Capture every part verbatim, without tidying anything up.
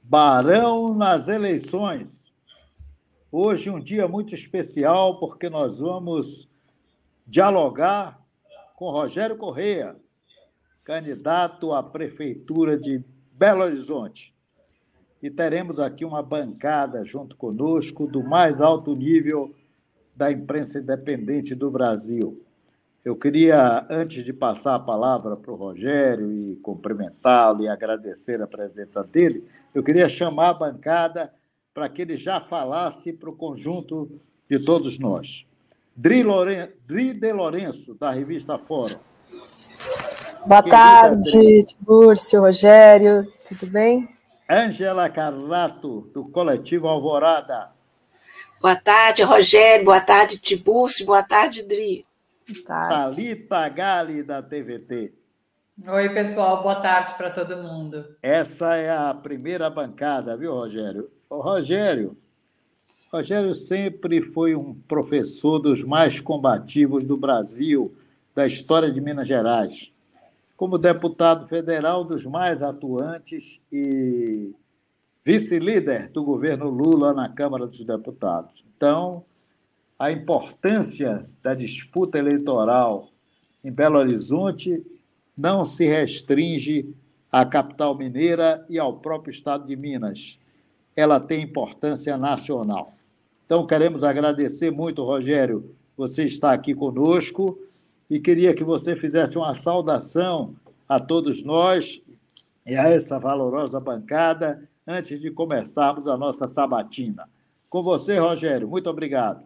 Barão nas eleições. Hoje um dia muito especial, porque nós vamos dialogar com Rogério Correia, candidato à Prefeitura de Belo Horizonte. E teremos aqui uma bancada junto conosco do mais alto nível da imprensa independente do Brasil. Eu queria, antes de passar a palavra para o Rogério e cumprimentá-lo e agradecer a presença dele, eu queria chamar a bancada para que ele já falasse para o conjunto de todos nós. Dri, Loren... Dri de Lourenço, da revista Fórum. Boa Querida tarde, Tiburcio, Rogério, tudo bem? Ângela Carrato, do Coletivo Alvorada. Boa tarde, Rogério, boa tarde, Tiburcio, boa tarde, Dri. Thalita Gali, da T V T. Oi, pessoal, boa tarde para todo mundo. Essa é a primeira bancada, viu, Rogério? Ô, Rogério, Rogério sempre foi um professor dos mais combativos do Brasil, da história de Minas Gerais. Como deputado federal, dos mais atuantes e vice-líder do governo Lula na Câmara dos Deputados. Então, a importância da disputa eleitoral em Belo Horizonte não se restringe à capital mineira e ao próprio estado de Minas. Ela tem importância nacional. Então, queremos agradecer muito, Rogério, você está aqui conosco e queria que você fizesse uma saudação a todos nós e a essa valorosa bancada antes de começarmos a nossa sabatina. Com você, Rogério, muito obrigado.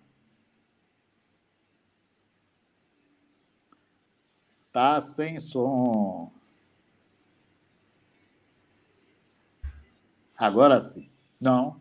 Tá sem som. Agora sim. Não.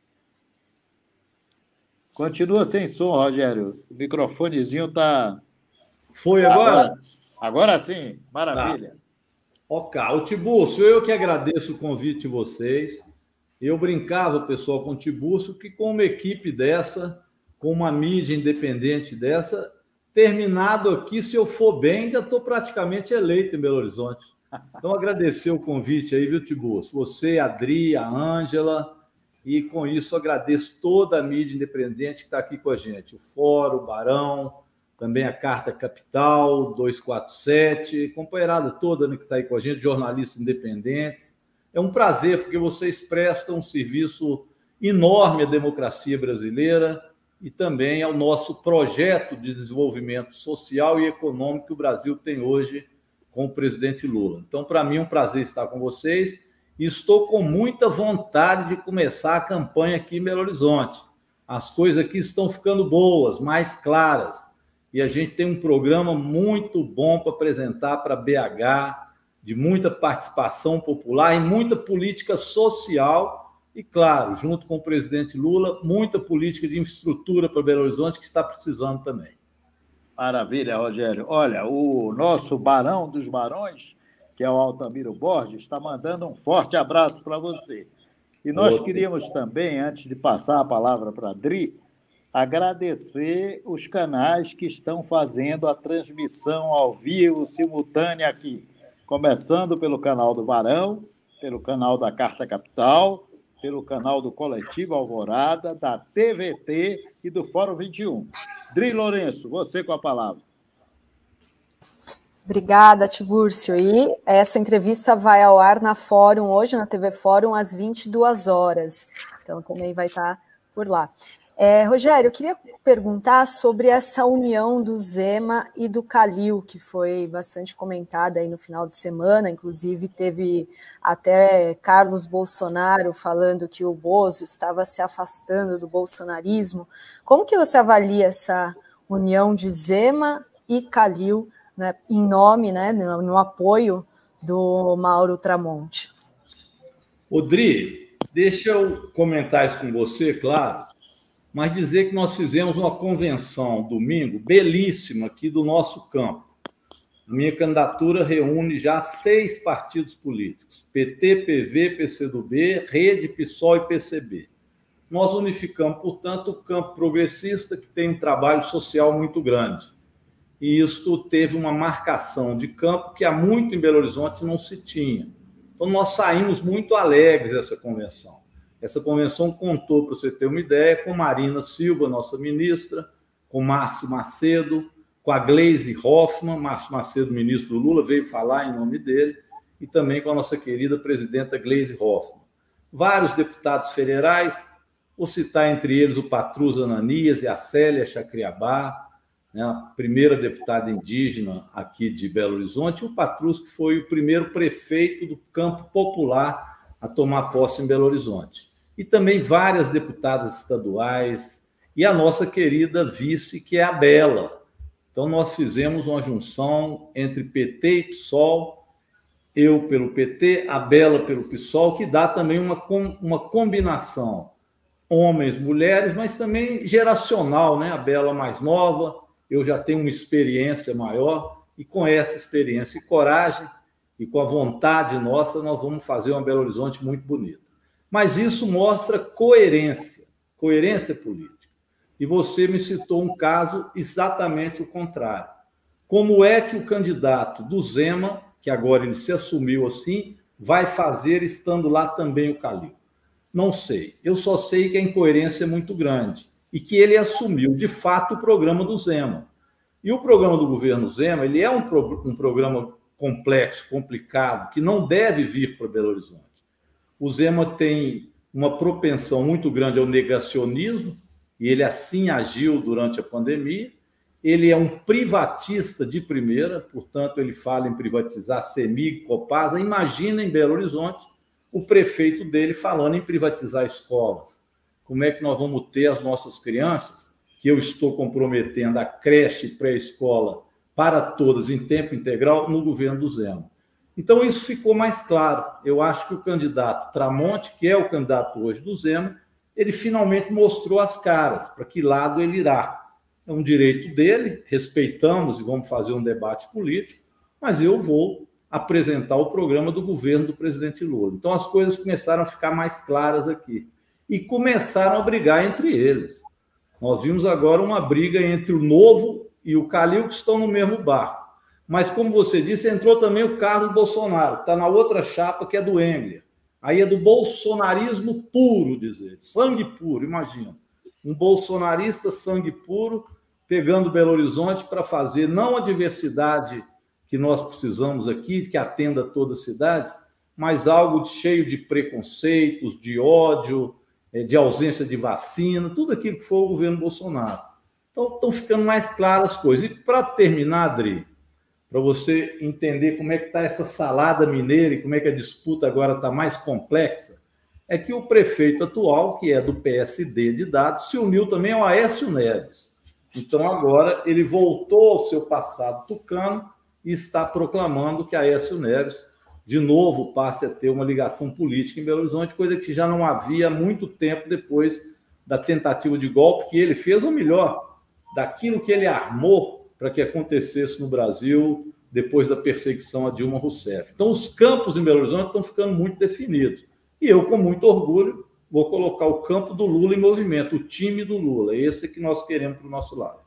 Continua sem som, Rogério. O microfonezinho está... Foi agora? Agora, agora sim. Maravilha. Tá. Ok. O Tiburcio, eu que agradeço o convite de vocês. Eu brincava, pessoal, com o Tiburcio, que com uma equipe dessa, com uma mídia independente dessa... Terminado aqui, se eu for bem, já estou praticamente eleito em Belo Horizonte. Então, agradecer o convite aí, viu, Tiburcio? Você, a Adri, a Ângela, e com isso agradeço toda a mídia independente que está aqui com a gente. O Fórum, o Barão, também a Carta Capital, duzentos e quarenta e sete, companheirada toda, né, que está aí com a gente, jornalistas independentes. É um prazer, porque vocês prestam um serviço enorme à democracia brasileira e também ao nosso projeto de desenvolvimento social e econômico que o Brasil tem hoje com o presidente Lula. Então, para mim, é um prazer estar com vocês e estou com muita vontade de começar a campanha aqui em Belo Horizonte. As coisas aqui estão ficando boas, mais claras, e a gente tem um programa muito bom para apresentar para B H, de muita participação popular e muita política social. E, claro, junto com o presidente Lula, muita política de infraestrutura para Belo Horizonte que está precisando também. Maravilha, Rogério. Olha, o nosso barão dos barões, que é o Altamiro Borges, está mandando um forte abraço para você. E nós Outro. queríamos também, antes de passar a palavra para a Adri, agradecer os canais que estão fazendo a transmissão ao vivo, simultânea aqui. Começando pelo canal do Barão, pelo canal da Carta Capital, pelo canal do Coletivo Alvorada, da T V T e do Fórum vinte e um. Dri Lourenço, você com a palavra. Obrigada, Tiburcio. E essa entrevista vai ao ar na Fórum, hoje na T V Fórum, às vinte e duas horas. Então, também vai estar por lá. É, Rogério, eu queria perguntar sobre essa união do Zema e do Calil, que foi bastante comentada aí no final de semana, inclusive teve até Carlos Bolsonaro falando que o Bozo estava se afastando do bolsonarismo. Como que você avalia essa união de Zema e Calil, né, em nome, né, no, no apoio do Mauro Tramonte? Odri, deixa eu comentar isso com você, claro, mas dizer que nós fizemos uma convenção domingo belíssima aqui do nosso campo. A minha candidatura reúne já seis partidos políticos, P T, P V, P C do B, Rede, PSOL e P C B. Nós unificamos, portanto, o campo progressista, que tem um trabalho social muito grande. E isto teve uma marcação de campo que há muito em Belo Horizonte não se tinha. Então, nós saímos muito alegres dessa convenção. Essa convenção contou, para você ter uma ideia, com Marina Silva, nossa ministra, com Márcio Macedo, com a Gleisi Hoffmann, Márcio Macedo, ministro do Lula, veio falar em nome dele, e também com a nossa querida presidenta Gleisi Hoffmann. Vários deputados federais, vou citar entre eles o Patrus Ananias e a Célia Chacriabá, né, a primeira deputada indígena aqui de Belo Horizonte, e o Patrus, que foi o primeiro prefeito do campo popular a tomar posse em Belo Horizonte. E também várias deputadas estaduais, e a nossa querida vice, que é a Bela. Então, nós fizemos uma junção entre P T e PSOL, eu pelo P T, a Bela pelo PSOL, que dá também uma, uma combinação homens, mulheres, mas também geracional, né? A Bela mais nova, eu já tenho uma experiência maior, e com essa experiência e coragem, e com a vontade nossa, nós vamos fazer uma Belo Horizonte muito bonita. Mas isso mostra coerência, coerência política. E você me citou um caso exatamente o contrário. Como é que o candidato do Zema, que agora ele se assumiu assim, vai fazer estando lá também o Calil? Não sei. Eu só sei que a incoerência é muito grande e que ele assumiu, de fato, o programa do Zema. E o programa do governo Zema, ele é um, pro, um programa complexo, complicado, que não deve vir para Belo Horizonte. O Zema tem uma propensão muito grande ao negacionismo, e ele assim agiu durante a pandemia. Ele é um privatista de primeira, portanto, ele fala em privatizar CEMIG, Copasa. Imagina em Belo Horizonte o prefeito dele falando em privatizar escolas. Como é que nós vamos ter as nossas crianças, que eu estou comprometendo a creche e pré-escola para todas em tempo integral no governo do Zema? Então, isso ficou mais claro. Eu acho que o candidato Tramonte, que é o candidato hoje do Zema, ele finalmente mostrou as caras, para que lado ele irá. É um direito dele, respeitamos e vamos fazer um debate político, mas eu vou apresentar o programa do governo do presidente Lula. Então, as coisas começaram a ficar mais claras aqui. E começaram a brigar entre eles. Nós vimos agora uma briga entre o Novo e o Calil, que estão no mesmo barco. Mas, como você disse, entrou também o Carlos Bolsonaro, que está na outra chapa, que é do Engler. Aí é do bolsonarismo puro, dizer, sangue puro, imagina. Um bolsonarista sangue puro pegando Belo Horizonte para fazer não a diversidade que nós precisamos aqui, que atenda toda a cidade, mas algo cheio de preconceitos, de ódio, de ausência de vacina, tudo aquilo que foi o governo Bolsonaro. Então, estão ficando mais claras as coisas. E, para terminar, Adri, para você entender como é que está essa salada mineira e como é que a disputa agora está mais complexa, é que o prefeito atual, que é do P S D de Dados, se uniu também ao Aécio Neves. Então, agora, ele voltou ao seu passado tucano e está proclamando que Aécio Neves, de novo, passe a ter uma ligação política em Belo Horizonte, coisa que já não havia há muito tempo depois da tentativa de golpe que ele fez, ou melhor, daquilo que ele armou para que acontecesse no Brasil depois da perseguição a Dilma Rousseff. Então, os campos em Belo Horizonte estão ficando muito definidos. E eu, com muito orgulho, vou colocar o campo do Lula em movimento, o time do Lula. Esse é que nós queremos para o nosso lado.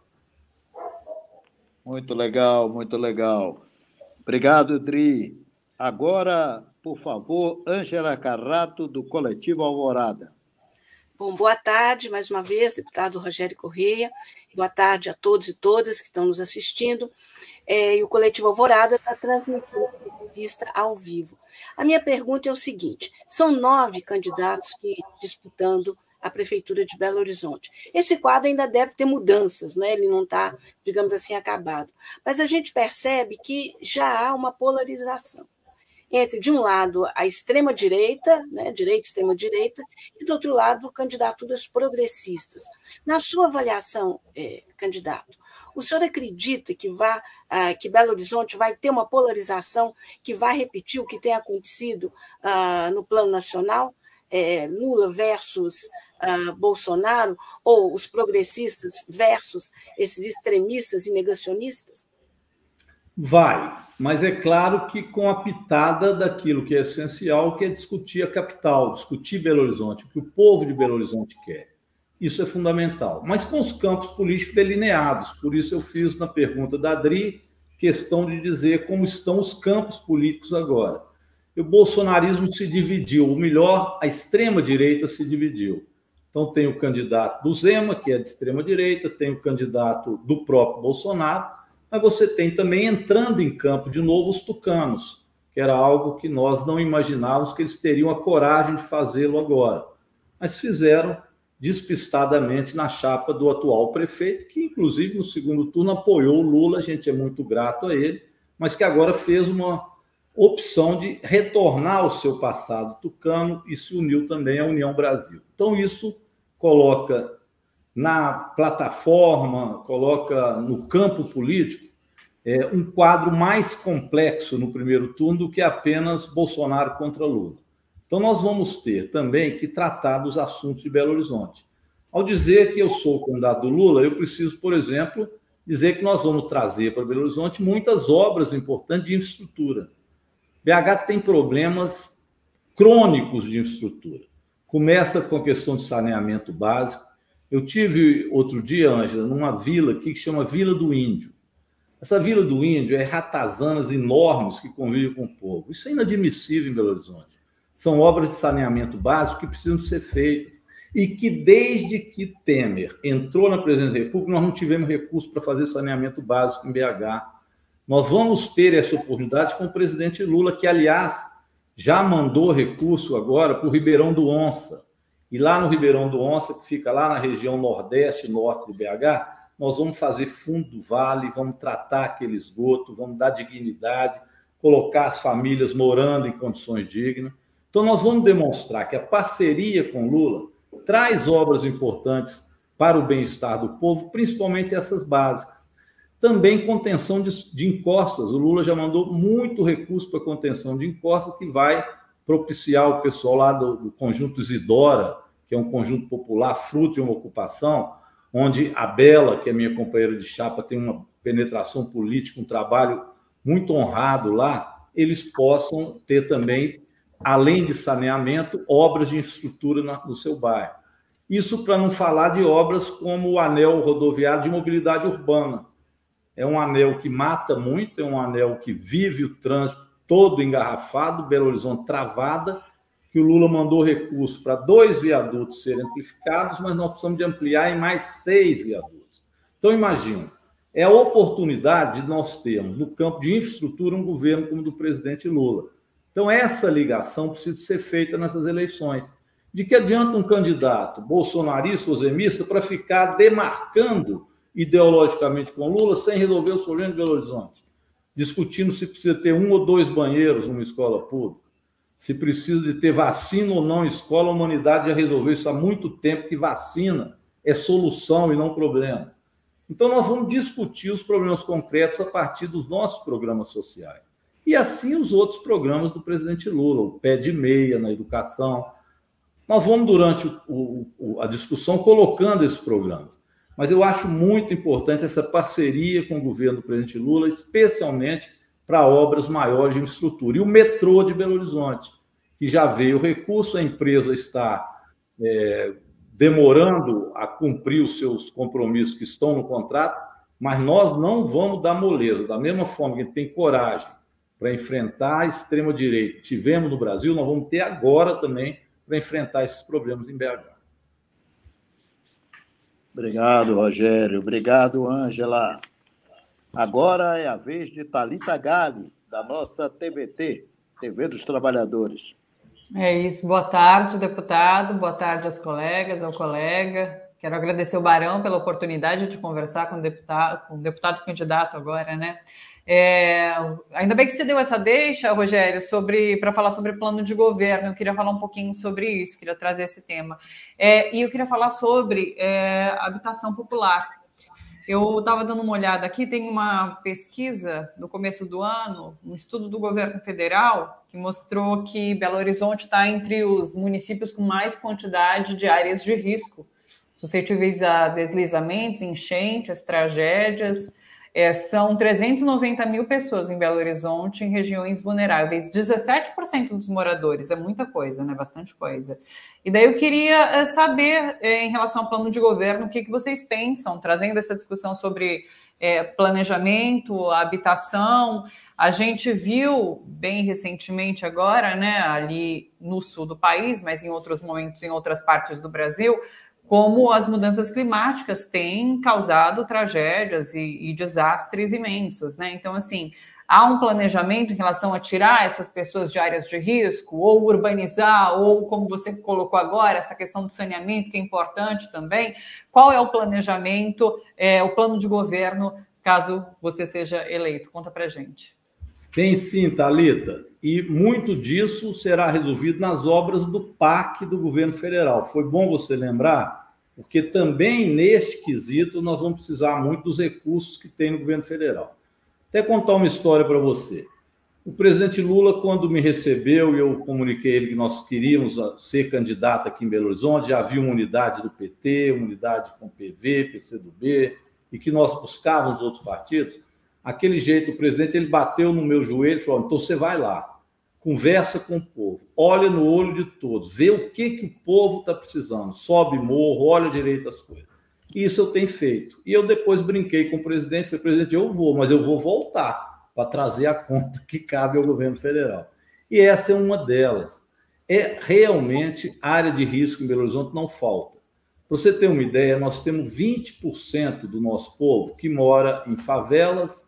Muito legal, muito legal. Obrigado, Dri. Agora, por favor, Ângela Carrato, do Coletivo Alvorada. Bom, boa tarde, mais uma vez, deputado Rogério Correia. Boa tarde a todos e todas que estão nos assistindo. É, e o Coletivo Alvorada está transmitindo a entrevista ao vivo. A minha pergunta é o seguinte: são nove candidatos que disputando a Prefeitura de Belo Horizonte. Esse quadro ainda deve ter mudanças, né? Ele não está, digamos assim, acabado. Mas a gente percebe que já há uma polarização entre, de um lado, a extrema-direita, né, direita, extrema-direita, e, do outro lado, candidaturas progressistas. Na sua avaliação, eh, candidato, o senhor acredita que, vá, ah, que Belo Horizonte vai ter uma polarização que vai repetir o que tem acontecido ah, no plano nacional? Eh, Lula versus ah, Bolsonaro, ou os progressistas versus esses extremistas e negacionistas? Vai, mas é claro que com a pitada daquilo que é essencial, que é discutir a capital, discutir Belo Horizonte, o que o povo de Belo Horizonte quer. Isso é fundamental, mas com os campos políticos delineados. Por isso eu fiz na pergunta da Adri questão de dizer como estão os campos políticos agora. E o bolsonarismo se dividiu, ou melhor, a extrema-direita se dividiu. Então, tem o candidato do Zema, que é de extrema-direita, tem o candidato do próprio Bolsonaro, mas você tem também, entrando em campo de novo, os tucanos, que era algo que nós não imaginávamos que eles teriam a coragem de fazê-lo agora. Mas fizeram despistadamente na chapa do atual prefeito, que, inclusive, no segundo turno apoiou o Lula, a gente é muito grato a ele, mas que agora fez uma opção de retornar ao seu passado tucano e se uniu também à União Brasil. Então, isso coloca na plataforma, coloca no campo político é, um quadro mais complexo no primeiro turno do que apenas Bolsonaro contra Lula. Então, nós vamos ter também que tratar dos assuntos de Belo Horizonte. Ao dizer que eu sou o candidato do Lula, eu preciso, por exemplo, dizer que nós vamos trazer para Belo Horizonte muitas obras importantes de infraestrutura. B H tem problemas crônicos de infraestrutura. Começa com a questão de saneamento básico. Eu tive outro dia, Ângela, numa vila aqui que chama Vila do Índio. Essa Vila do Índio é ratazanas enormes que convivem com o povo. Isso é inadmissível em Belo Horizonte. São obras de saneamento básico que precisam de ser feitas. E que desde que Temer entrou na presidência da República, nós não tivemos recurso para fazer saneamento básico em B H. Nós vamos ter essa oportunidade com o presidente Lula, que, aliás, já mandou recurso agora para o Ribeirão do Onça. E lá no Ribeirão do Onça, que fica lá na região nordeste e norte de B H, nós vamos fazer fundo do vale, vamos tratar aquele esgoto, vamos dar dignidade, colocar as famílias morando em condições dignas. Então, nós vamos demonstrar que a parceria com Lula traz obras importantes para o bem-estar do povo, principalmente essas básicas. Também contenção de, de encostas. O Lula já mandou muito recurso para contenção de encostas, que vai propiciar o pessoal lá do, do Conjunto Isidora, que é um conjunto popular, fruto de uma ocupação, onde a Bela, que é minha companheira de chapa, tem uma penetração política, um trabalho muito honrado lá, eles possam ter também, além de saneamento, obras de infraestrutura no seu bairro. Isso para não falar de obras como o anel rodoviário de mobilidade urbana. É um anel que mata muito, é um anel que vive o trânsito todo engarrafado, Belo Horizonte travada, que o Lula mandou recurso para dois viadutos serem amplificados, mas nós precisamos de ampliar em mais seis viadutos. Então, imagina, é a oportunidade de nós termos, no campo de infraestrutura, um governo como o do presidente Lula. Então, essa ligação precisa ser feita nessas eleições. De que adianta um candidato bolsonarista ou zemista para ficar demarcando ideologicamente com Lula sem resolver os problemas de Belo Horizonte? Discutindo se precisa ter um ou dois banheiros numa escola pública, se precisa de ter vacina ou não em escola. A humanidade já resolveu isso há muito tempo, que vacina é solução e não problema. Então, nós vamos discutir os problemas concretos a partir dos nossos programas sociais. E assim os outros programas do presidente Lula, o pé de meia na educação. Nós vamos, durante o, o, a discussão, colocando esses programas. Mas eu acho muito importante essa parceria com o governo do presidente Lula, especialmente para obras maiores de infraestrutura. E o metrô de Belo Horizonte, que já veio o recurso, a empresa está é, demorando a cumprir os seus compromissos que estão no contrato, mas nós não vamos dar moleza. Da mesma forma que a gente tem coragem para enfrentar a extrema-direita, tivemos no Brasil, nós vamos ter agora também para enfrentar esses problemas em B H. Obrigado, Rogério. Obrigado, Ângela. Agora é a vez de Thalita Galli, da nossa T V T, T V dos Trabalhadores. É isso. Boa tarde, deputado. Boa tarde aos colegas, ao colega. Quero agradecer o Barão pela oportunidade de conversar com o deputado, com o deputado candidato agora, né? É, ainda bem que você deu essa deixa, Rogério, sobre para falar sobre plano de governo. Eu queria falar um pouquinho sobre isso, queria trazer esse tema. É, e eu queria falar sobre é, habitação popular. Eu estava dando uma olhada aqui, tem uma pesquisa no começo do ano, um estudo do governo federal, que mostrou que Belo Horizonte está entre os municípios com mais quantidade de áreas de risco, suscetíveis a deslizamentos, enchentes, tragédias. É, são trezentos e noventa mil pessoas em Belo Horizonte, em regiões vulneráveis, dezessete por cento dos moradores, é muita coisa, né? Bastante coisa. E daí eu queria é, saber, é, em relação ao plano de governo, o que, que vocês pensam, trazendo essa discussão sobre é, planejamento, habitação, A gente viu bem recentemente agora, né, ali no sul do país, mas em outros momentos em outras partes do Brasil, como as mudanças climáticas têm causado tragédias e, e desastres imensos, né? Então, assim, há um planejamento em relação a tirar essas pessoas de áreas de risco, ou urbanizar, ou, como você colocou agora, essa questão do saneamento, que é importante também. Qual é o planejamento, é, o plano de governo, caso você seja eleito? Conta pra gente. Tem sim, Thalita, e muito disso será resolvido nas obras do P A C do governo federal. Foi bom você lembrar, porque também neste quesito nós vamos precisar muito dos recursos que tem no governo federal. Até contar uma história para você. O presidente Lula, quando me recebeu, e eu comuniquei a ele que nós queríamos ser candidato aqui em Belo Horizonte, já havia uma unidade do P T, uma unidade com P V, P C do B, e que nós buscávamos outros partidos. Aquele jeito, o presidente, ele bateu no meu joelho e falou: então você vai lá, conversa com o povo, olha no olho de todos, vê o que, que o povo está precisando, sobe morro, olha direito as coisas. Isso eu tenho feito. E eu depois brinquei com o presidente, falei: presidente, eu vou, mas eu vou voltar para trazer a conta que cabe ao governo federal. E essa é uma delas. É realmente área de risco em Belo Horizonte não falta. Para você ter uma ideia, nós temos vinte por cento do nosso povo que mora em favelas,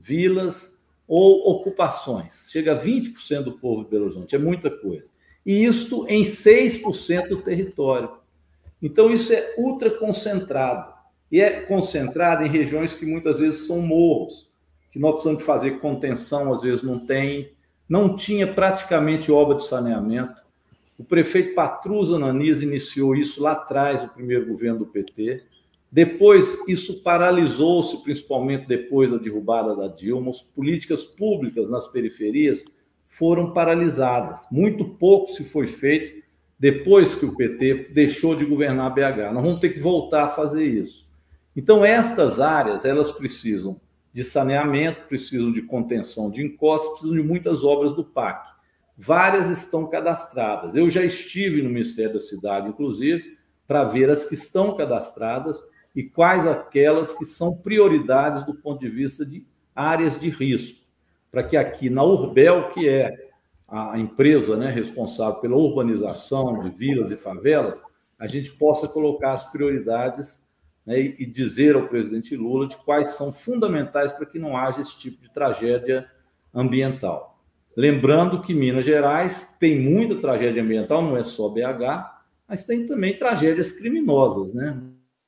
vilas ou ocupações. Chega a vinte por cento do povo de Belo Horizonte, é muita coisa. E isto em seis por cento do território. Então, isso é ultra concentrado. E é concentrado em regiões que muitas vezes são morros, que nós precisamos de fazer contenção, às vezes não tem, não tinha praticamente obra de saneamento. O prefeito Patrus Ananias iniciou isso lá atrás, no primeiro governo do P T. Depois, isso paralisou-se, principalmente depois da derrubada da Dilma. As políticas públicas nas periferias foram paralisadas. Muito pouco se foi feito depois que o P T deixou de governar B H. Nós vamos ter que voltar a fazer isso. Então, estas áreas, elas precisam de saneamento, precisam de contenção de encostas, precisam de muitas obras do P A C. Várias estão cadastradas. Eu já estive no Ministério da Cidade, inclusive, para ver as que estão cadastradas e quais aquelas que são prioridades do ponto de vista de áreas de risco, para que aqui na Urbel, que é a empresa, né, responsável pela urbanização de vilas e favelas, a gente possa colocar as prioridades, né, e dizer ao presidente Lula de quais são fundamentais para que não haja esse tipo de tragédia ambiental. Lembrando que Minas Gerais tem muita tragédia ambiental, não é só B H, mas tem também tragédias criminosas, né?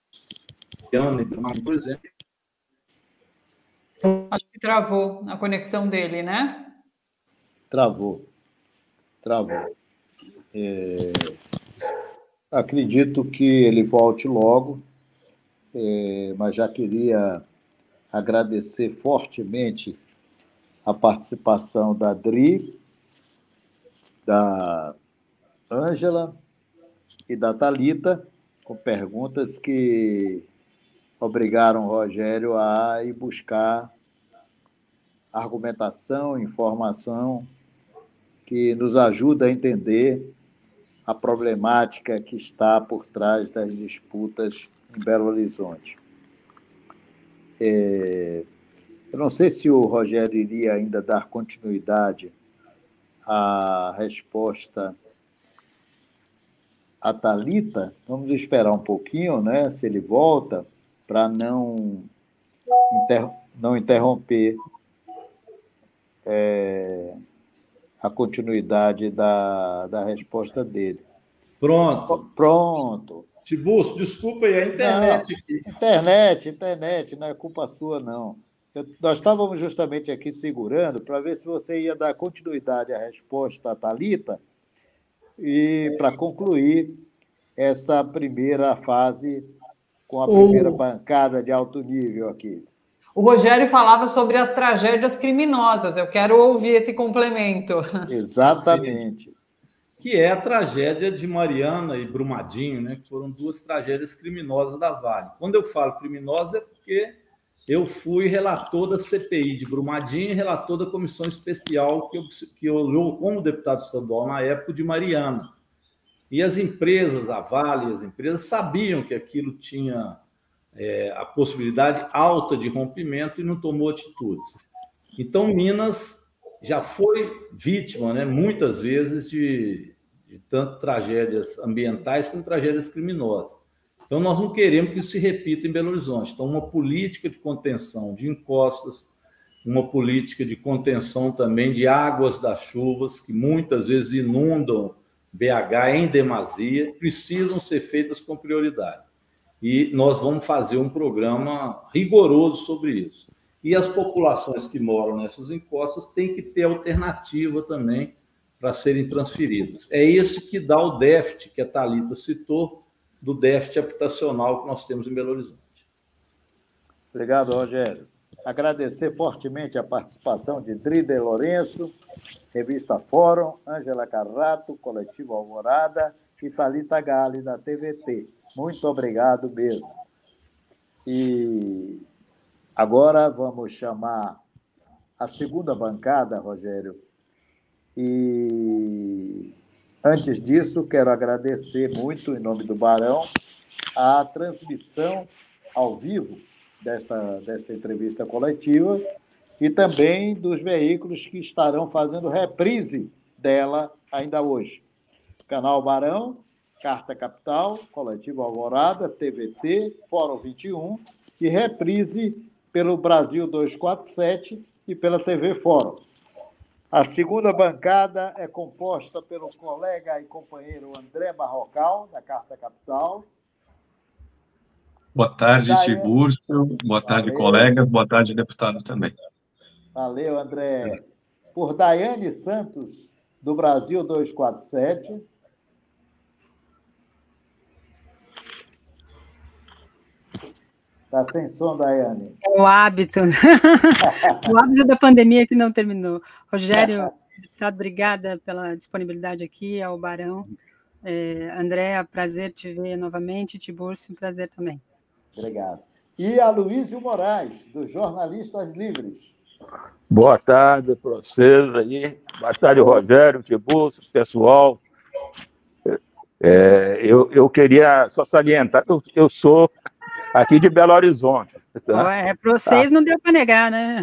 Por exemplo. Acho que travou a conexão dele, né? Travou. Travou. É... Acredito que ele volte logo, é... mas já queria agradecer fortemente a participação da Dri, da Ângela e da Thalita, com perguntas que obrigaram o Rogério a ir buscar argumentação, informação que nos ajuda a entender a problemática que está por trás das disputas em Belo Horizonte. É... Eu não sei se o Rogério iria ainda dar continuidade à resposta à Thalita. Vamos esperar um pouquinho, né, se ele volta, para não, inter... não interromper é... a continuidade da, da resposta dele. Pronto. Pronto. Tiburcio, desculpa aí, a internet. Não, internet, internet, não é culpa sua, não. Eu, nós estávamos justamente aqui segurando para ver se você ia dar continuidade à resposta à Thalita e para concluir essa primeira fase com a primeira o... bancada de alto nível aqui. O Rogério falava sobre as tragédias criminosas. Eu quero ouvir esse complemento. Exatamente. Sim. Que é a tragédia de Mariana e Brumadinho, né? Que foram duas tragédias criminosas da Vale. Quando eu falo criminosa é porque eu fui relator da C P I de Brumadinho e relator da comissão especial que eu, que eu olhou como deputado estadual na época de Mariana. E as empresas, a Vale, as empresas sabiam que aquilo tinha é, a possibilidade alta de rompimento e não tomou atitudes. Então, Minas já foi vítima, né, muitas vezes, de, de tanto tragédias ambientais como tragédias criminosas. Então, nós não queremos que isso se repita em Belo Horizonte. Então, uma política de contenção de encostas, uma política de contenção também de águas das chuvas, que muitas vezes inundam B H em demasia, precisam ser feitas com prioridade. E nós vamos fazer um programa rigoroso sobre isso. E as populações que moram nessas encostas têm que ter alternativa também para serem transferidas. É isso que dá o déficit que a Thalita citou, do déficit habitacional que nós temos em Belo Horizonte. Obrigado, Rogério. Agradecer fortemente a participação de Drida Lourenço, Revista Fórum, Ângela Carrato, Coletivo Alvorada e Thalita Galli, da T V T. Muito obrigado mesmo. E agora vamos chamar a segunda bancada, Rogério. E antes disso, quero agradecer muito, em nome do Barão, a transmissão ao vivo desta, desta entrevista coletiva e também dos veículos que estarão fazendo reprise dela ainda hoje. Canal Barão, Carta Capital, Coletivo Alvorada, T V T, Fórum vinte e um e reprise pelo Brasil duzentos e quarenta e sete e pela T V Fórum. A segunda bancada é composta pelo colega e companheiro André Barrocal, da Carta Capital. Boa tarde, Daiane... Tiburcio. Boa tarde, Valeu. Colegas. Boa tarde, deputado também. Valeu, André. Por Daiane Santos, do Brasil duzentos e quarenta e sete. Está sem som, Daiane. É o hábito. O hábito da pandemia que não terminou. Rogério, deputado, obrigada pela disponibilidade aqui, ao Barão. É, André, prazer te ver novamente. Tiburcio, prazer também. Obrigado. E a Luísio Moraes, dos Jornalistas Livres. Boa tarde para vocês aí. Boa tarde, Rogério, Tiburcio, pessoal. É, eu, eu queria só salientar, eu, eu sou aqui de Belo Horizonte. Tá? É, para vocês tá. Não deu para negar, né?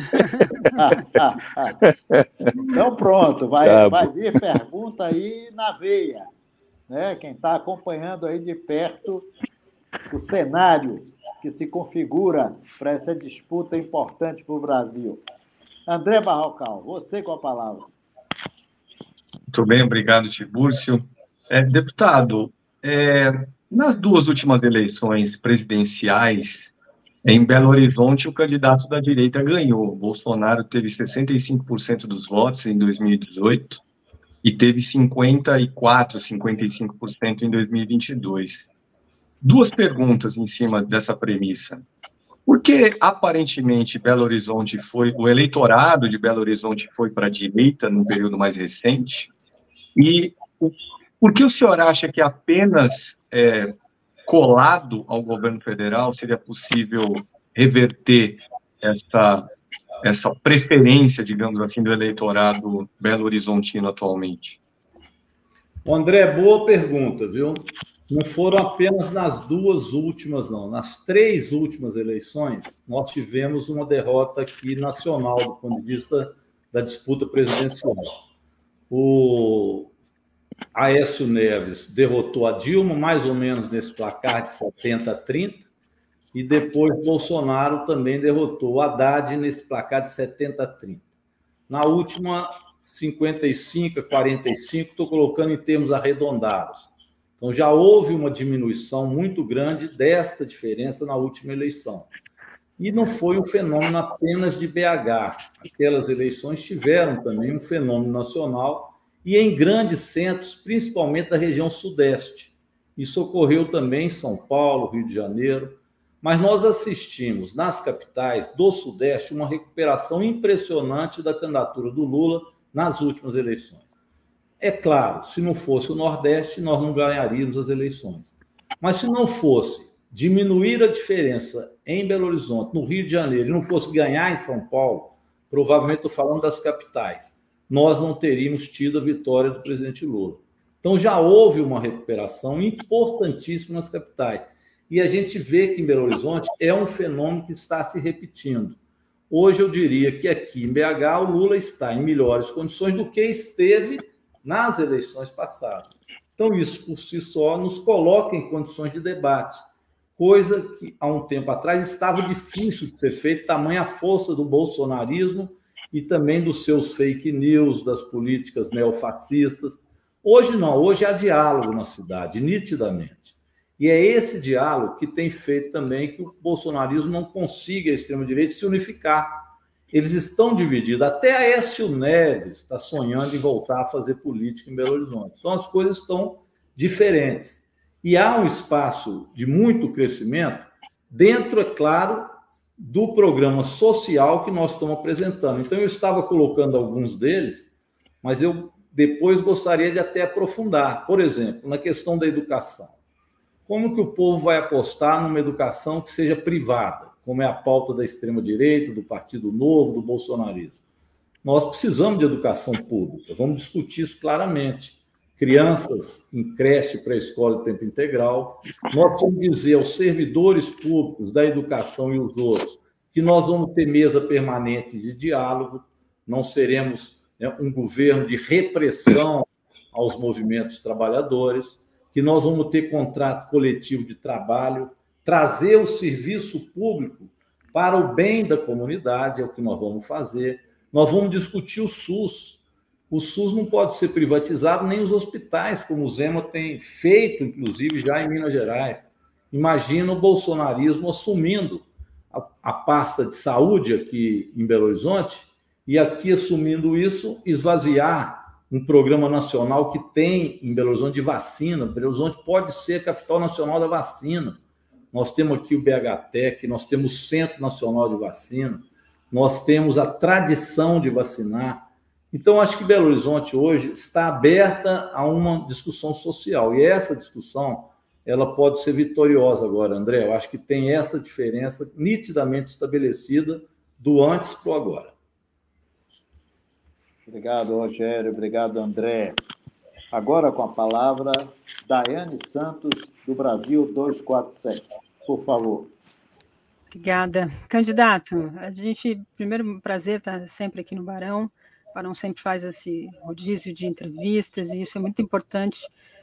Então, pronto, vai, tá vai vir pergunta aí na veia. Né? Quem está acompanhando aí de perto o cenário que se configura para essa disputa importante para o Brasil. André Barrocal, você com a palavra. Muito bem, obrigado, Tiburcio. É, deputado, é, nas duas últimas eleições presidenciais, em Belo Horizonte, o candidato da direita ganhou. O Bolsonaro teve sessenta e cinco por cento dos votos em dois mil e dezoito e teve cinquenta e quatro, cinquenta e cinco por cento em dois mil e vinte e dois. Duas perguntas em cima dessa premissa. Por que, aparentemente, Belo Horizonte foi, o eleitorado de Belo Horizonte foi para a direita no período mais recente? E o, por que o senhor acha que apenas é, colado ao governo federal seria possível reverter essa, essa preferência, digamos assim, do eleitorado belo-horizontino atualmente? André, boa pergunta, viu? Não foram apenas nas duas últimas, não. Nas três últimas eleições, nós tivemos uma derrota aqui nacional, do ponto de vista da disputa presidencial. O Aécio Neves derrotou a Dilma, mais ou menos nesse placar de setenta a trinta, e depois Bolsonaro também derrotou o Haddad nesse placar de setenta a trinta. Na última, cinquenta e cinco a quarenta e cinco, estou colocando em termos arredondados. Então, já houve uma diminuição muito grande desta diferença na última eleição. E não foi um fenômeno apenas de B H. Aquelas eleições tiveram também um fenômeno nacional e em grandes centros, principalmente da região sudeste. Isso ocorreu também em São Paulo, Rio de Janeiro. Mas nós assistimos, nas capitais do sudeste, uma recuperação impressionante da candidatura do Lula nas últimas eleições. É claro, se não fosse o Nordeste, nós não ganharíamos as eleições. Mas se não fosse diminuir a diferença em Belo Horizonte, no Rio de Janeiro, e não fosse ganhar em São Paulo, provavelmente estou falando das capitais, nós não teríamos tido a vitória do presidente Lula. Então já houve uma recuperação importantíssima nas capitais. E a gente vê que em Belo Horizonte é um fenômeno que está se repetindo. Hoje eu diria que aqui em B H o Lula está em melhores condições do que esteve nas eleições passadas. Então, isso por si só nos coloca em condições de debate, coisa que há um tempo atrás estava difícil de ser feita, tamanha a força do bolsonarismo e também dos seus fake news, das políticas neofascistas. Hoje não, hoje há diálogo na cidade, nitidamente. E é esse diálogo que tem feito também que o bolsonarismo não consiga, a extrema-direita, se unificar. Eles estão divididos. Até Aécio Neves está sonhando em voltar a fazer política em Belo Horizonte. Então, as coisas estão diferentes. E há um espaço de muito crescimento dentro, é claro, do programa social que nós estamos apresentando. Então, eu estava colocando alguns deles, mas eu depois gostaria de até aprofundar. Por exemplo, na questão da educação. Como que o povo vai apostar numa educação que seja privada, como é a pauta da extrema-direita, do Partido Novo, do bolsonarismo? Nós precisamos de educação pública, vamos discutir isso claramente. Crianças em creche, pré-escola e tempo integral. Nós vamos dizer aos servidores públicos da educação e os outros que nós vamos ter mesa permanente de diálogo, não seremos, né, um governo de repressão aos movimentos trabalhadores, que nós vamos ter contrato coletivo de trabalho, trazer o serviço público para o bem da comunidade, é o que nós vamos fazer. Nós vamos discutir o SUS. O SUS não pode ser privatizado, nem os hospitais, como o Zema tem feito, inclusive, já em Minas Gerais. Imagina o bolsonarismo assumindo a, a pasta de saúde aqui em Belo Horizonte e aqui assumindo isso, esvaziar um programa nacional que tem em Belo Horizonte de vacina. Belo Horizonte pode ser a capital nacional da vacina. Nós temos aqui o B H Tec, nós temos o Centro Nacional de Vacina, nós temos a tradição de vacinar. Então, acho que Belo Horizonte hoje está aberta a uma discussão social. E essa discussão, ela pode ser vitoriosa agora, André. Eu acho que tem essa diferença nitidamente estabelecida do antes para o agora. Obrigado, Rogério. Obrigado, André. Agora com a palavra, Daiane Santos, do Brasil duzentos e quarenta e sete. Por favor. Obrigada. Candidato, a gente, primeiro, um prazer estar sempre aqui no Barão. O Barão sempre faz esse rodízio de entrevistas e isso é muito importante.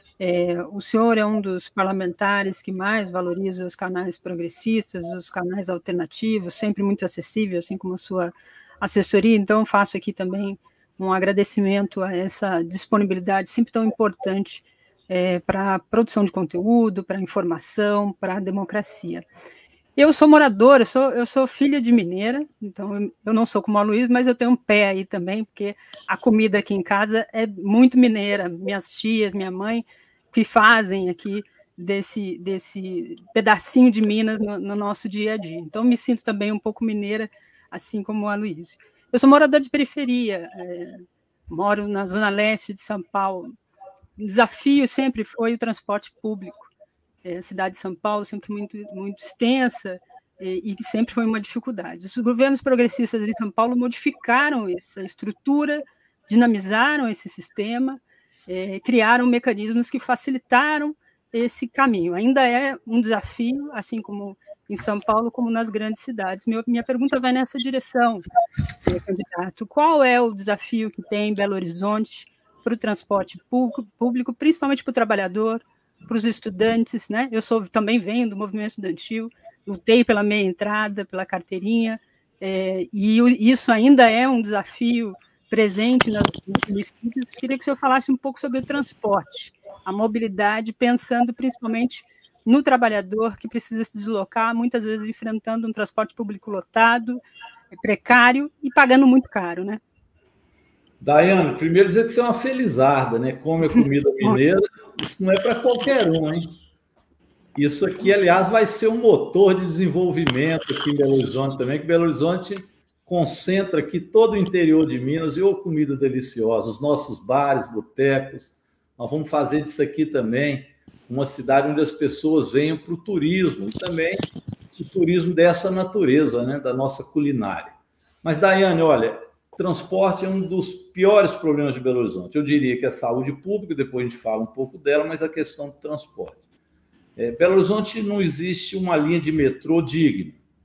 É, o senhor é um dos parlamentares que mais valoriza os canais progressistas, os canais alternativos, sempre muito acessível, assim como a sua assessoria. Então, faço aqui também um agradecimento a essa disponibilidade sempre tão importante é, para a produção de conteúdo, para a informação, para a democracia. Eu sou moradora, eu sou, eu sou filha de mineira, então eu, eu não sou como a Luiz, mas eu tenho um pé aí também, porque a comida aqui em casa é muito mineira. Minhas tias, minha mãe, que fazem aqui desse, desse pedacinho de Minas no, no nosso dia a dia. Então, me sinto também um pouco mineira, assim como a Luiz. Eu sou morador de periferia, é, moro na zona leste de São Paulo. O desafio sempre foi o transporte público. É, a cidade de São Paulo sempre muito, muito extensa e, e sempre foi uma dificuldade. Os governos progressistas de São Paulo modificaram essa estrutura, dinamizaram esse sistema, é, criaram mecanismos que facilitaram esse caminho. Ainda é um desafio, assim como em São Paulo, como nas grandes cidades. Meu, minha pergunta vai nessa direção, candidato. Qual é o desafio que tem em Belo Horizonte para o transporte público, público principalmente para o trabalhador, para os estudantes, né? Eu sou, também venho do movimento estudantil, lutei pela meia entrada, pela carteirinha, é, e isso ainda é um desafio presente nos municípios. Queria que o senhor falasse um pouco sobre o transporte, a mobilidade, pensando principalmente no trabalhador que precisa se deslocar, muitas vezes enfrentando um transporte público lotado, precário e pagando muito caro, né? Daiane, primeiro dizer que você é uma felizarda, né? Come a comida mineira, isso não é para qualquer um, hein? Isso aqui, aliás, vai ser um motor de desenvolvimento aqui em Belo Horizonte também, que Belo Horizonte concentra aqui todo o interior de Minas e ô comida deliciosa, os nossos bares, botecos. Nós vamos fazer disso aqui também uma cidade onde as pessoas venham para o turismo e também o turismo dessa natureza, né, da nossa culinária. Mas, Daiane, olha, transporte é um dos piores problemas de Belo Horizonte. Eu diria que é saúde pública, depois a gente fala um pouco dela, mas a questão do transporte. É, Belo Horizonte não existe uma linha de metrô digna.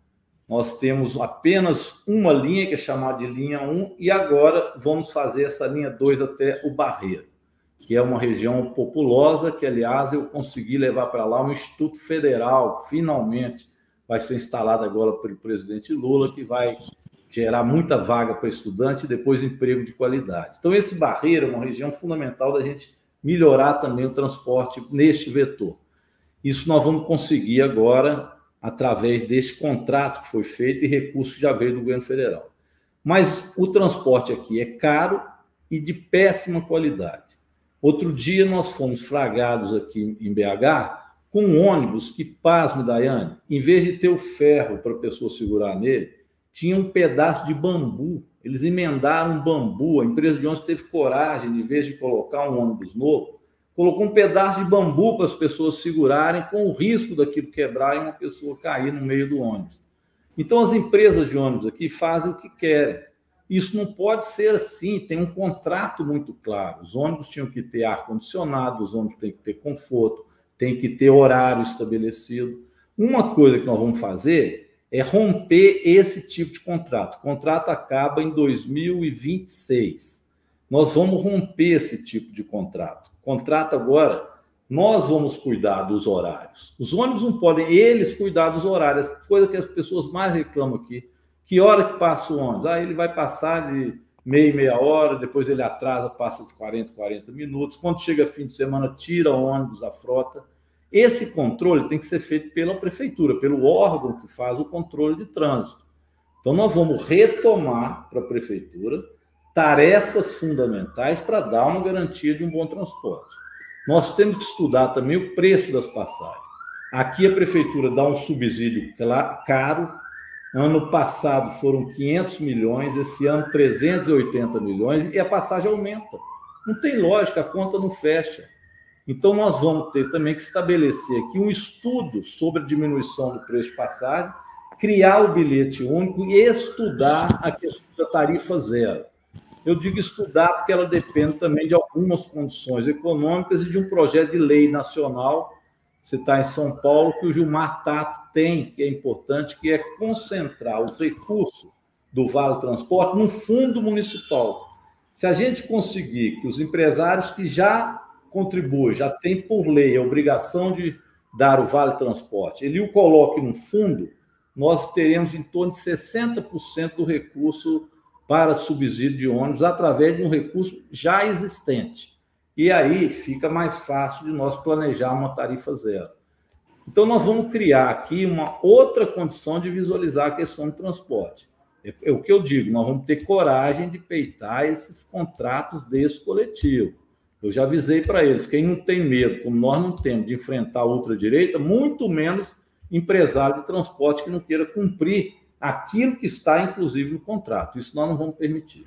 nós temos apenas uma linha, que é chamada de linha um, e agora vamos fazer essa linha dois até o Barreiro, que é uma região populosa, que, aliás, eu consegui levar para lá um Instituto Federal, finalmente vai ser instalado agora pelo presidente Lula, que vai gerar muita vaga para estudante e depois emprego de qualidade. Então, esse Barreiro é uma região fundamental da gente melhorar também o transporte neste vetor. Isso nós vamos conseguir agora através desse contrato que foi feito e recurso que já veio do governo federal. Mas o transporte aqui é caro e de péssima qualidade. Outro dia nós fomos flagrados aqui em B H com um ônibus que, pasme, Daiane, em vez de ter o ferro para a pessoa segurar nele, tinha um pedaço de bambu. Eles emendaram um bambu. A empresa de ônibus teve coragem, em vez de colocar um ônibus novo, colocou um pedaço de bambu para as pessoas segurarem, com o risco daquilo quebrar e uma pessoa cair no meio do ônibus. Então, as empresas de ônibus aqui fazem o que querem. Isso não pode ser assim, tem um contrato muito claro. Os ônibus tinham que ter ar-condicionado, os ônibus têm que ter conforto, tem que ter horário estabelecido. Uma coisa que nós vamos fazer é romper esse tipo de contrato. O contrato acaba em dois mil e vinte e seis. Nós vamos romper esse tipo de contrato. Contrato agora, nós vamos cuidar dos horários. Os ônibus não podem, eles cuidar dos horários, coisa que as pessoas mais reclamam aqui. Que hora que passa o ônibus? Ah, ele vai passar de meia, meia hora, depois ele atrasa, passa de quarenta, quarenta minutos. Quando chega fim de semana, tira o ônibus da frota. Esse controle tem que ser feito pela prefeitura, pelo órgão que faz o controle de trânsito. Então, nós vamos retomar para a prefeitura tarefas fundamentais para dar uma garantia de um bom transporte. Nós temos que estudar também o preço das passagens. Aqui a prefeitura dá um subsídio caro. Ano passado foram quinhentos milhões, esse ano trezentos e oitenta milhões, e a passagem aumenta. Não tem lógica, a conta não fecha. Então, nós vamos ter também que estabelecer aqui um estudo sobre a diminuição do preço de passagem, criar o bilhete único e estudar a questão da tarifa zero. Eu digo estudar porque ela depende também de algumas condições econômicas e de um projeto de lei nacional. Você está em São Paulo, que o Gilmar Tato tem, que é importante, que é concentrar os recursos do Vale Transporte no fundo municipal. Se a gente conseguir que os empresários que já contribuem, já têm por lei a obrigação de dar o Vale Transporte, ele o coloque no fundo, nós teremos em torno de sessenta por cento do recurso para subsídio de ônibus através de um recurso já existente. E aí fica mais fácil de nós planejar uma tarifa zero. Então, nós vamos criar aqui uma outra condição de visualizar a questão do transporte. É, é o que eu digo, nós vamos ter coragem de peitar esses contratos desse coletivo. Eu já avisei para eles, quem não tem medo, como nós não temos, de enfrentar a ultradireita, muito menos empresário de transporte que não queira cumprir aquilo que está, inclusive, no contrato. Isso nós não vamos permitir.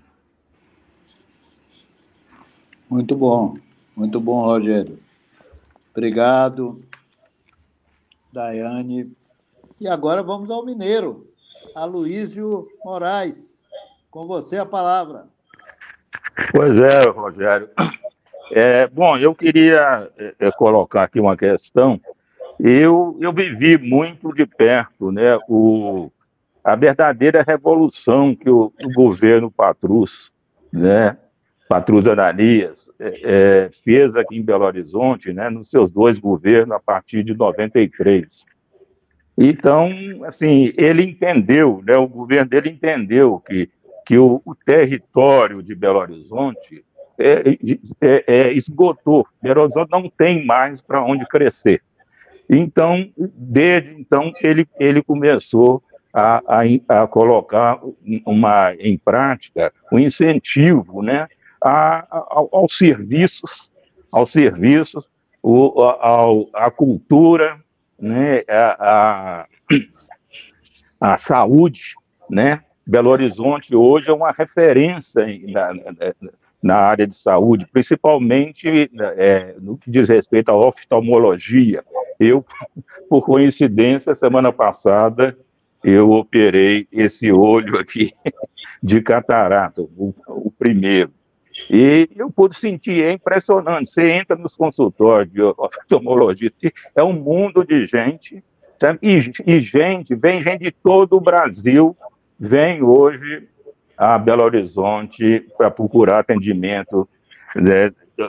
Muito bom, muito bom, Rogério. Obrigado, Daiane. E agora vamos ao mineiro, Aloísio Moraes. Com você a palavra. Pois é, Rogério. É, bom, eu queria é, colocar aqui uma questão. Eu, eu vivi muito de perto, né, o, a verdadeira revolução que o, o governo Patrus, né, Patrus Ananias, é, é, fez aqui em Belo Horizonte, né, nos seus dois governos, a partir de noventa e três. Então, assim, ele entendeu, né, o governo dele entendeu que, que o, o território de Belo Horizonte é, é, é, esgotou. Belo Horizonte não tem mais para onde crescer. Então, desde então, ele, ele começou a, a, a colocar uma, em prática um incentivo, né, a, a, aos serviços, aos serviços, o, a, a cultura, né, a, a, a saúde, né? Belo Horizonte hoje é uma referência na, na, na área de saúde, principalmente é, no que diz respeito à oftalmologia. Eu, por coincidência, semana passada, eu operei esse olho aqui de catarata, o, o primeiro. E eu pude sentir, é impressionante. Você entra nos consultórios de oftalmologista, é um mundo de gente E, e gente, vem gente de todo o Brasil, vem hoje a Belo Horizonte para procurar atendimento, né,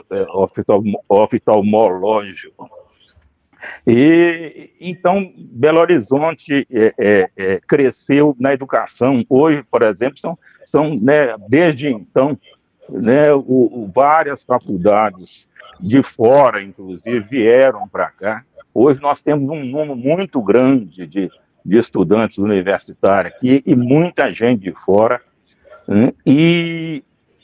oftalmológico. E então Belo Horizonte é, é, é, cresceu na educação. Hoje, por exemplo, são, são né, desde então, né, o, o, várias faculdades de fora, inclusive, vieram para cá. Hoje nós temos um número muito grande de, de estudantes universitários aqui e muita gente de fora, né, e,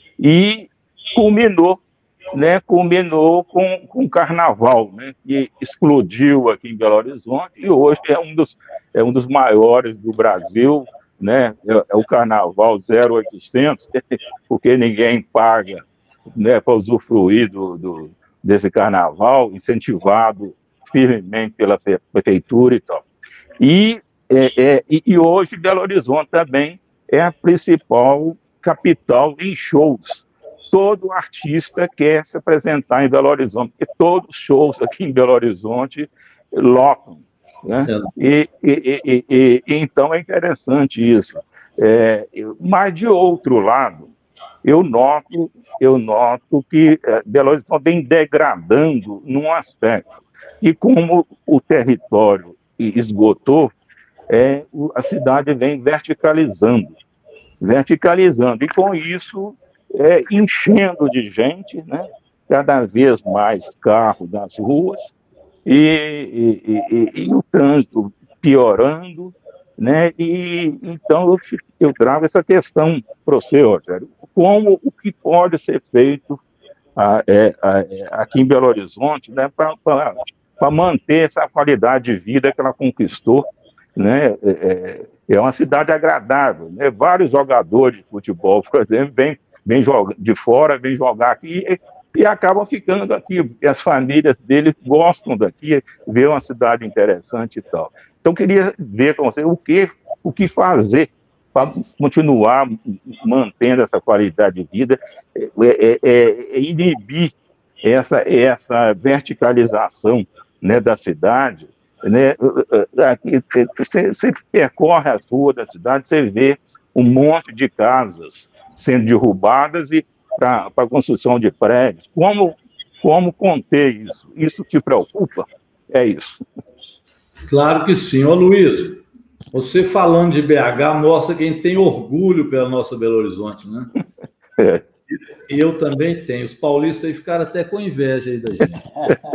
e culminou Né, culminou com, com o carnaval, né, que explodiu aqui em Belo Horizonte e hoje é um dos, é um dos maiores do Brasil, né, é, é o carnaval zero oitocentos, porque ninguém paga, né, para usufruir do, do, desse carnaval, incentivado firmemente pela prefeitura e tal. E, é, é, e, e hoje Belo Horizonte também é a principal capital em shows. Todo artista quer se apresentar em Belo Horizonte, porque todos os shows aqui em Belo Horizonte lotam, né? E, e, e, e, e então é interessante isso. É, mas, de outro lado, eu noto, eu noto que é, Belo Horizonte vem degradando num aspecto. E como o território esgotou, é, a cidade vem verticalizando, verticalizando. E com isso... É, enchendo de gente, né? Cada vez mais carro nas ruas e, e, e, e o trânsito piorando, né? E então eu, eu trago essa questão para você, Rogério, como o que pode ser feito a, é, a, aqui em Belo Horizonte, né? Para manter essa qualidade de vida que ela conquistou, né? É, é uma cidade agradável, né? Vários jogadores de futebol, por exemplo, vêm vem de fora, vem jogar aqui e, e acabam ficando aqui. E as famílias deles gostam daqui, vê uma cidade interessante e tal. Então, queria ver com você o que, o que fazer para continuar mantendo essa qualidade de vida, é, é, é inibir essa, essa verticalização, né, da cidade. Né? Você, você percorre as ruas da cidade, você vê um monte de casas sendo derrubadas e para a construção de prédios. Como, como conter isso? Isso te preocupa? É isso. Claro que sim. Ô, Luiz, você falando de B H mostra quem tem orgulho pela nossa Belo Horizonte, né? É. E eu também tenho. Os paulistas aí ficaram até com inveja aí da gente.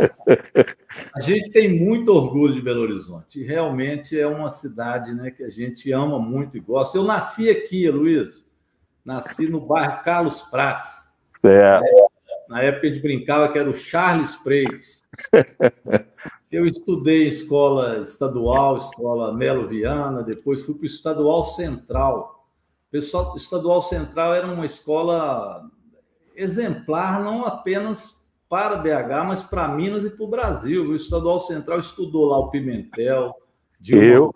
A gente tem muito orgulho de Belo Horizonte. E realmente é uma cidade, né, que a gente ama muito e gosta. Eu nasci aqui, Luiz. Nasci no bairro Carlos Prates. É. Na época a gente brincava que era o Charles Preis. Eu estudei em escola estadual, escola Melo Viana, depois fui para o Estadual Central. O pessoal, Estadual Central era uma escola exemplar, não apenas para B H, mas para Minas e para o Brasil. O Estadual Central estudou lá o Pimentel, Dilma,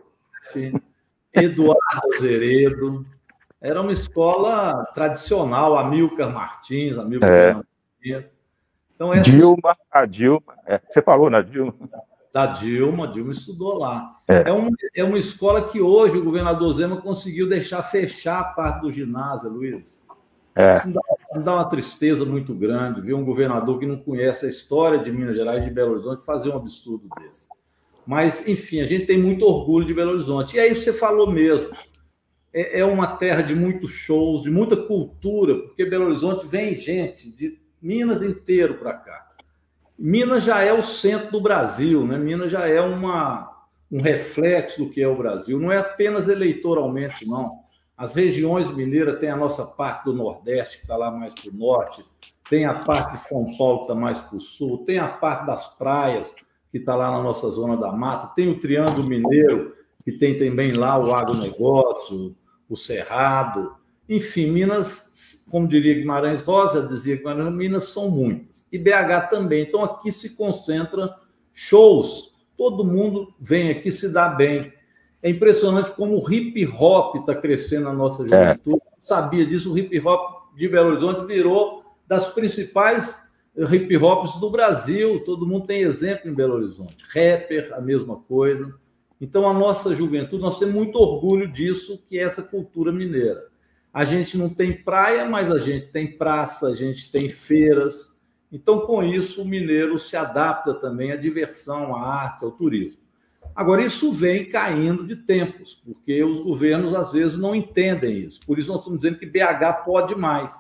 Eduardo Zeredo. Era uma escola tradicional, Amílcar Martins, Amílcar é. Martins. Então, essa... Dilma, a Dilma, é, você falou na Dilma? Da Dilma, Dilma estudou lá. É. É, uma, é uma escola que hoje o governador Zema conseguiu deixar fechar a parte do ginásio, Luiz. É. Isso me dá, me dá uma tristeza muito grande, ver um governador que não conhece a história de Minas Gerais e de Belo Horizonte fazer um absurdo desse. Mas, enfim, a gente tem muito orgulho de Belo Horizonte. E aí você falou mesmo, é uma terra de muitos shows, de muita cultura, porque Belo Horizonte vem gente de Minas inteiro para cá. Minas já é o centro do Brasil, né? Minas já é uma, um reflexo do que é o Brasil, não é apenas eleitoralmente, não. As regiões mineiras têm a nossa parte do Nordeste, que está lá mais para o norte, tem a parte de São Paulo, que está mais para o sul, tem a parte das praias, que está lá na nossa zona da mata, tem o Triângulo Mineiro, que tem também lá o agronegócio, o Cerrado, enfim, Minas, como diria Guimarães Rosa, dizia Guimarães, Minas são muitas, e B H também, então aqui se concentra shows, todo mundo vem aqui se dá bem, é impressionante como o hip hop está crescendo na nossa juventude, é. Sabia disso, o hip hop de Belo Horizonte virou das principais hip hops do Brasil, todo mundo tem exemplo em Belo Horizonte, rapper, a mesma coisa. Então, a nossa juventude, nós temos muito orgulho disso, que é essa cultura mineira. A gente não tem praia, mas a gente tem praça, a gente tem feiras. Então, com isso, o mineiro se adapta também à diversão, à arte, ao turismo. Agora, isso vem caindo de tempos, porque os governos, às vezes, não entendem isso. Por isso, nós estamos dizendo que B H pode mais.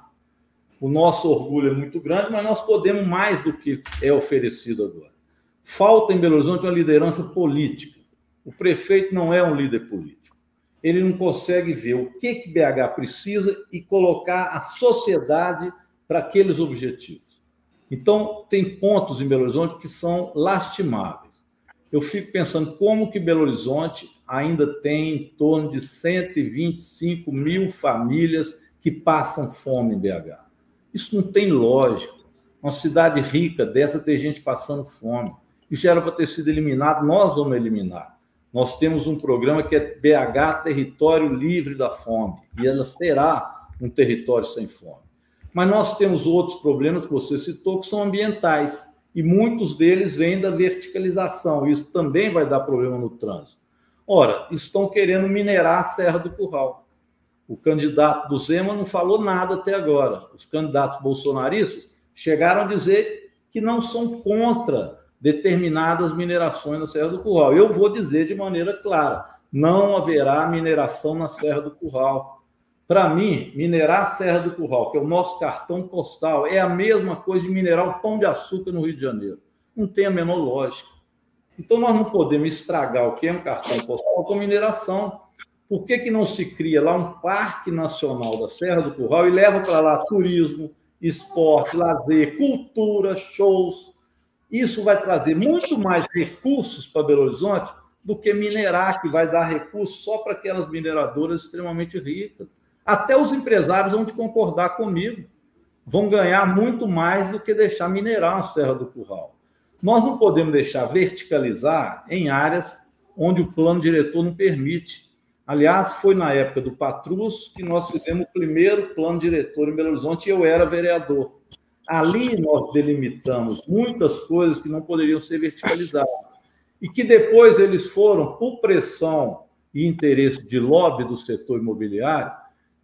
O nosso orgulho é muito grande, mas nós podemos mais do que é oferecido agora. Falta em Belo Horizonte uma liderança política. O prefeito não é um líder político. Ele não consegue ver o que, que B H precisa e colocar a sociedade para aqueles objetivos. Então, tem pontos em Belo Horizonte que são lastimáveis. Eu fico pensando como que Belo Horizonte ainda tem em torno de cento e vinte e cinco mil famílias que passam fome em B H. Isso não tem lógica. Uma cidade rica dessa ter gente passando fome. Isso era para ter sido eliminado, nós vamos eliminar. Nós temos um programa que é B H Território Livre da Fome, e ela será um território sem fome. Mas nós temos outros problemas que você citou, que são ambientais, e muitos deles vêm da verticalização. Isso também vai dar problema no trânsito. Ora, estão querendo minerar a Serra do Curral. O candidato do Zema não falou nada até agora. Os candidatos bolsonaristas chegaram a dizer que não são contra determinadas minerações na Serra do Curral. Eu vou dizer de maneira clara, não haverá mineração na Serra do Curral. Para mim, minerar a Serra do Curral, que é o nosso cartão postal, é a mesma coisa de minerar o Pão de Açúcar no Rio de Janeiro. Não tem a menor lógica. Então, nós não podemos estragar o que é um cartão postal com mineração. Por que que não se cria lá um parque nacional da Serra do Curral e leva para lá turismo, esporte, lazer, cultura, shows? Isso vai trazer muito mais recursos para Belo Horizonte do que minerar, que vai dar recursos só para aquelas mineradoras extremamente ricas. Até os empresários vão te concordar comigo. Vão ganhar muito mais do que deixar minerar a Serra do Curral. Nós não podemos deixar verticalizar em áreas onde o plano diretor não permite. Aliás, foi na época do Patrus que nós fizemos o primeiro plano diretor em Belo Horizonte e eu era vereador. Ali nós delimitamos muitas coisas que não poderiam ser verticalizadas. E que depois eles foram, por pressão e interesse de lobby do setor imobiliário,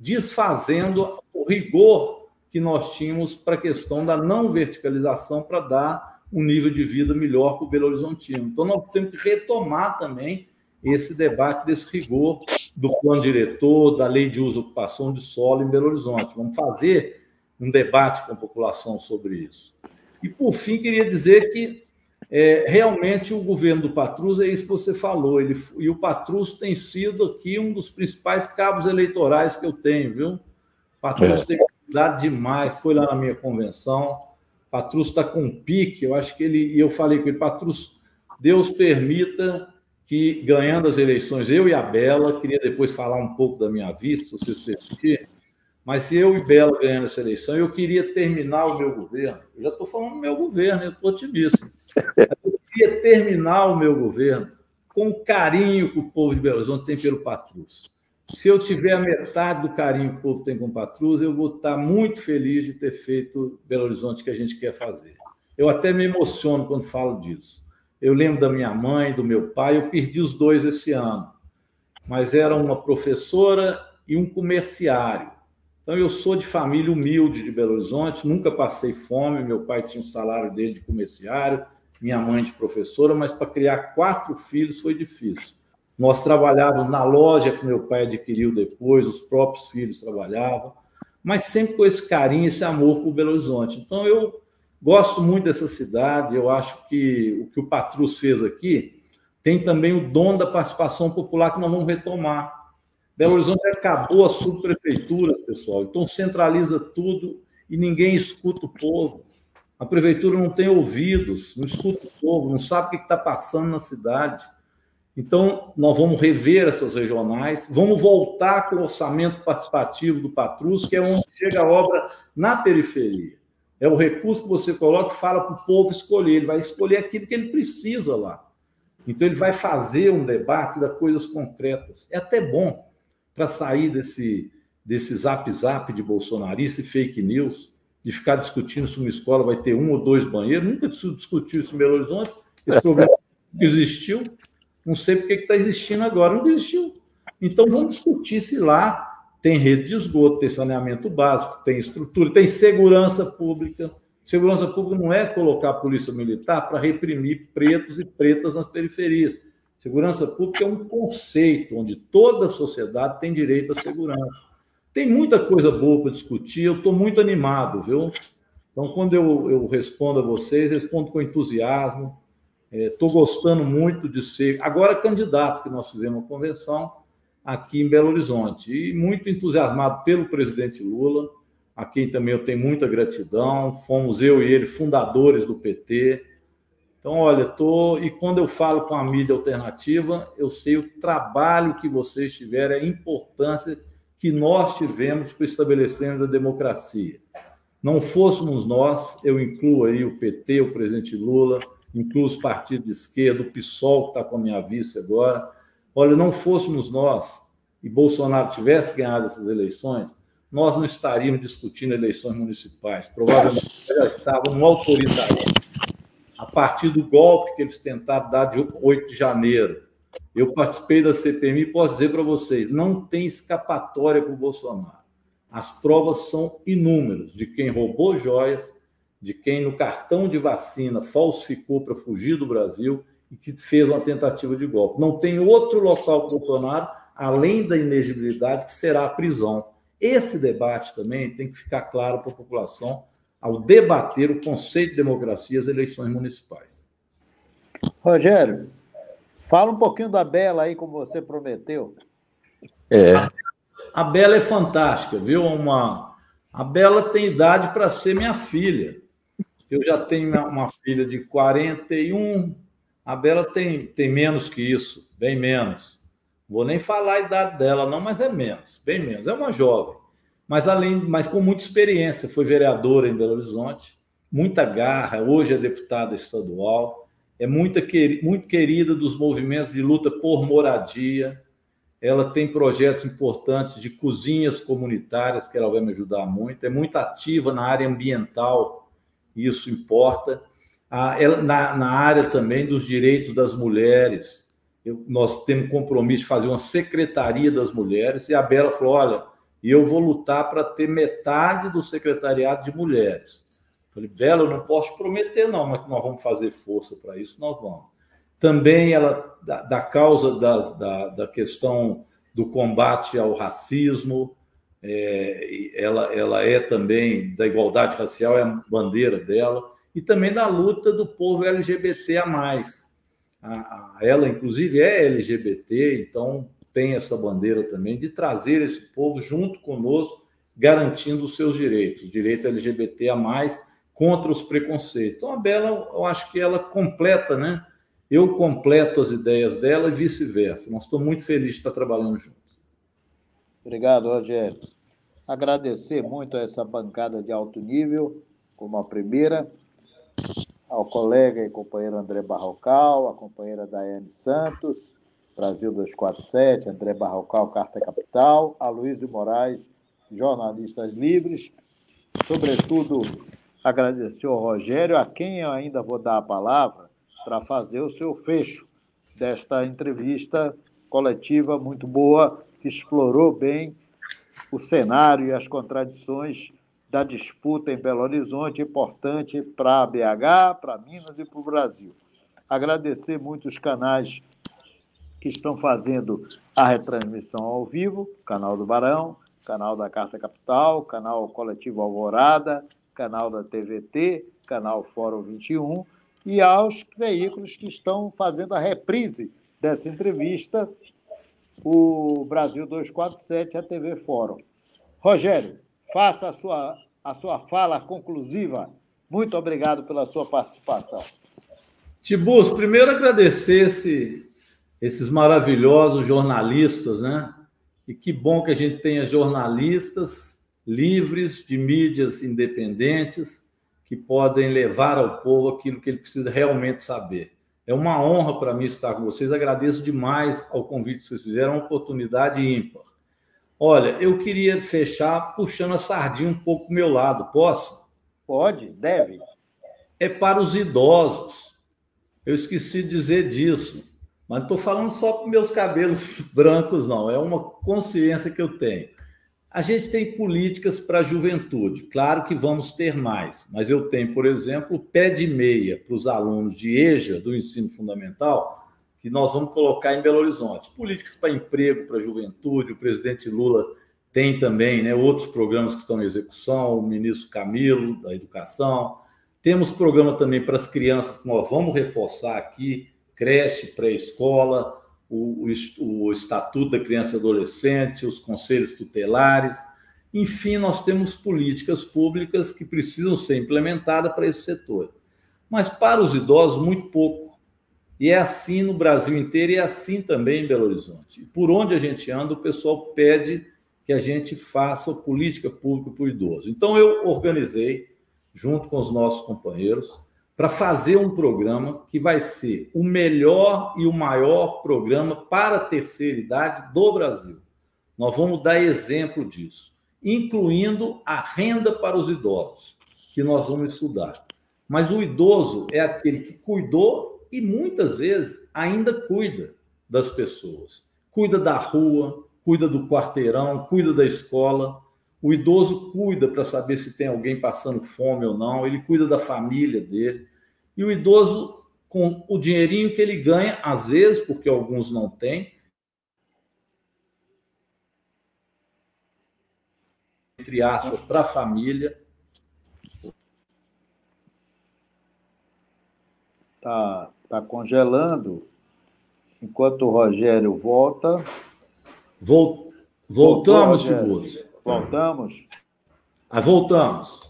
desfazendo o rigor que nós tínhamos para a questão da não verticalização para dar um nível de vida melhor para o Belo Horizontino. Então, nós temos que retomar também esse debate desse rigor do plano diretor, da lei de uso e ocupação de solo em Belo Horizonte. Vamos fazer um debate com a população sobre isso. E, por fim, queria dizer que é, realmente o governo do Patrus é isso que você falou, ele, e o Patrus tem sido aqui um dos principais cabos eleitorais que eu tenho, viu? O Patrus é. tem cuidado demais, foi lá na minha convenção, o Patrus está com um pique, eu acho que ele, e eu falei com ele, Patrus, Deus permita que, ganhando as eleições, eu e a Bela, queria depois falar um pouco da minha vista, se vocês permitirem, mas se eu e Bela ganhando essa eleição, eu queria terminar o meu governo. Eu já estou falando do meu governo, eu estou otimista. Eu queria terminar o meu governo com o carinho que o povo de Belo Horizonte tem pelo Patrus. Se eu tiver a metade do carinho que o povo tem com o Patrus, eu vou estar muito feliz de ter feito Belo Horizonte que a gente quer fazer. Eu até me emociono quando falo disso. Eu lembro da minha mãe, do meu pai, eu perdi os dois esse ano, mas era uma professora e um comerciário. Então, eu sou de família humilde de Belo Horizonte, nunca passei fome, meu pai tinha o salário dele de comerciário, minha mãe de professora, mas para criar quatro filhos foi difícil. Nós trabalhávamos na loja que meu pai adquiriu depois, os próprios filhos trabalhavam, mas sempre com esse carinho, esse amor por Belo Horizonte. Então, eu gosto muito dessa cidade, eu acho que o que o Patrus fez aqui tem também o dom da participação popular que nós vamos retomar. Belo Horizonte acabou a subprefeitura, pessoal, então centraliza tudo e ninguém escuta o povo. A prefeitura não tem ouvidos, não escuta o povo, não sabe o que está passando na cidade. Então, nós vamos rever essas regionais, vamos voltar com o orçamento participativo do Patrus, que é onde chega a obra na periferia. É o recurso que você coloca e fala para o povo escolher, ele vai escolher aquilo que ele precisa lá. Então, ele vai fazer um debate das coisas concretas. É até bom para sair desse, desse zap-zap de bolsonarista e fake news, de ficar discutindo se uma escola vai ter um ou dois banheiros. Nunca discutiu isso em Belo Horizonte, esse problema existiu. Não sei porque está existindo agora, não existiu. Então, vamos discutir se lá tem rede de esgoto, tem saneamento básico, tem estrutura, tem segurança pública. Segurança pública não é colocar a polícia militar para reprimir pretos e pretas nas periferias. Segurança pública é um conceito onde toda a sociedade tem direito à segurança. Tem muita coisa boa para discutir, eu estou muito animado, viu? Então, quando eu, eu respondo a vocês, respondo com entusiasmo. Estou é, gostando muito de ser, agora, candidato, que nós fizemos uma convenção aqui em Belo Horizonte. E muito entusiasmado pelo presidente Lula, a quem também eu tenho muita gratidão. Fomos eu e ele fundadores do P T. Então, olha, tô... e quando eu falo com a mídia alternativa, eu sei o trabalho que vocês tiveram, a importância que nós tivemos para estabelecendo a democracia. Não fôssemos nós, eu incluo aí o P T, o presidente Lula, incluo os partidos de esquerda, o PSOL, que está com a minha vice agora. Olha, não fôssemos nós e Bolsonaro tivesse ganhado essas eleições, nós não estaríamos discutindo eleições municipais. Provavelmente já estavam no autoritarismo. A partir do golpe que eles tentaram dar de oito de janeiro. Eu participei da C P M I e posso dizer para vocês, não tem escapatória para o Bolsonaro. As provas são inúmeras de quem roubou joias, de quem no cartão de vacina falsificou para fugir do Brasil e que fez uma tentativa de golpe. Não tem outro local para o Bolsonaro, além da inegibilidade, que será a prisão. Esse debate também tem que ficar claro para a população ao debater o conceito de democracia e as eleições municipais. Rogério, fala um pouquinho da Bela aí, como você prometeu. É. A, a Bela é fantástica, viu? Uma, a Bela tem idade para ser minha filha. Eu já tenho uma filha de quarenta e um, a Bela tem, tem menos que isso, bem menos. Vou nem falar a idade dela, não, mas é menos, bem menos. É uma jovem, mas, além, mas com muita experiência. Foi vereadora em Belo Horizonte, muita garra, hoje é deputada estadual, é muita, muito querida dos movimentos de luta por moradia. Ela tem projetos importantes de cozinhas comunitárias, que ela vai me ajudar muito. É muito ativa na área ambiental, isso importa. Ah, ela, na, na área também dos direitos das mulheres, eu, nós temos compromisso de fazer uma secretaria das mulheres, e a Bela falou, olha, eu vou lutar para ter metade do secretariado de mulheres. Eu falei, Bela, eu não posso prometer não, mas nós vamos fazer força para isso, nós vamos. Também ela, da, da causa das, da, da questão do combate ao racismo, é, ela, ela é também da igualdade racial, é a bandeira dela, e também da luta do povo L G B T a mais. A, a, ela, inclusive, é L G B T, então tem essa bandeira também de trazer esse povo junto conosco, garantindo os seus direitos, direito L G B T a mais, contra os preconceitos. Então, a Bela, eu acho que ela completa, né? Eu completo as ideias dela e vice-versa. Nós estamos muito felizes de estar trabalhando juntos. Obrigado, Rogério. Agradecer muito a essa bancada de alto nível, como a primeira, ao colega e companheiro André Barrocal, a companheira Daiane Santos, Brasil duzentos e quarenta e sete, André Barrocal, Carta Capital, a Luísio Moraes, Jornalistas Livres. Sobretudo, agradecer ao Rogério, a quem eu ainda vou dar a palavra para fazer o seu fecho desta entrevista coletiva muito boa, que explorou bem o cenário e as contradições da disputa em Belo Horizonte, importante para a B H, para Minas e para o Brasil. Agradecer muito os canais que estão fazendo a retransmissão ao vivo, canal do Barão, canal da Carta Capital, canal Coletivo Alvorada, canal da T V T, canal Fórum vinte e um, e aos veículos que estão fazendo a reprise dessa entrevista, o Brasil duzentos e quarenta e sete, a T V Fórum. Rogério, faça a sua, a sua fala conclusiva. Muito obrigado pela sua participação. Tibus, primeiro agradecer esse, esses maravilhosos jornalistas, né? E que bom que a gente tenha jornalistas livres, de mídias independentes, que podem levar ao povo aquilo que ele precisa realmente saber. É uma honra para mim estar com vocês. Agradeço demais ao convite que vocês fizeram, uma oportunidade ímpar. Olha, eu queria fechar puxando a sardinha um pouco para o meu lado. Posso? Pode, deve. É para os idosos. Eu esqueci de dizer disso. Mas não estou falando só para meus cabelos brancos, não. É uma consciência que eu tenho. A gente tem políticas para a juventude. Claro que vamos ter mais. Mas eu tenho, por exemplo, o pé de meia para os alunos de EJA, do ensino fundamental, que nós vamos colocar em Belo Horizonte. Políticas para emprego, para a juventude. O presidente Lula tem também, né, outros programas que estão em execução, o ministro Camilo, da Educação. Temos programa também para as crianças, que nós vamos reforçar aqui, creche, pré-escola, o, o, o Estatuto da Criança e Adolescente, os conselhos tutelares. Enfim, nós temos políticas públicas que precisam ser implementadas para esse setor. Mas para os idosos, muito pouco. E é assim no Brasil inteiro e é assim também em Belo Horizonte. Por onde a gente anda, o pessoal pede que a gente faça política pública para o idoso. Então, eu organizei, junto com os nossos companheiros, para fazer um programa que vai ser o melhor e o maior programa para a terceira idade do Brasil. Nós vamos dar exemplo disso, incluindo a renda para os idosos, que nós vamos estudar. Mas o idoso é aquele que cuidou e muitas vezes ainda cuida das pessoas. Cuida da rua, cuida do quarteirão, cuida da escola. O idoso cuida para saber se tem alguém passando fome ou não, ele cuida da família dele. E o idoso, com o dinheirinho que ele ganha, às vezes, porque alguns não têm, entre aspas, para a família. Está tá congelando. Enquanto o Rogério volta... Vol... Voltamos, Tiburcio. Voltamos? Ah, voltamos.